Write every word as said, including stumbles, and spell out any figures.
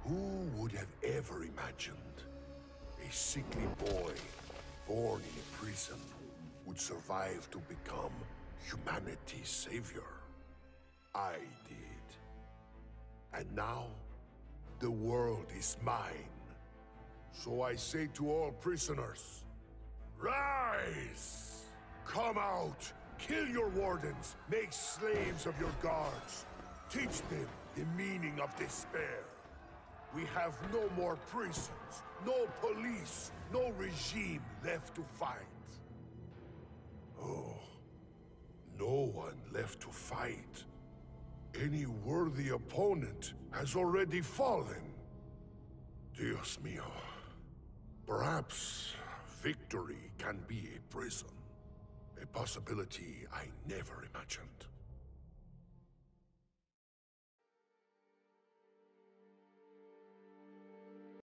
Who would have ever imagined a sickly boy born in a prison would survive to become humanity's savior? I did. And now, the world is mine. So I say to all prisoners, rise! Come out! Kill your wardens! Make slaves of your guards! Teach them the meaning of despair! We have no more prisons, no police, no regime left to fight. Oh, no one left to fight. Any worthy opponent has already fallen. Dios mío. Perhaps victory can be a prison. A possibility I never imagined.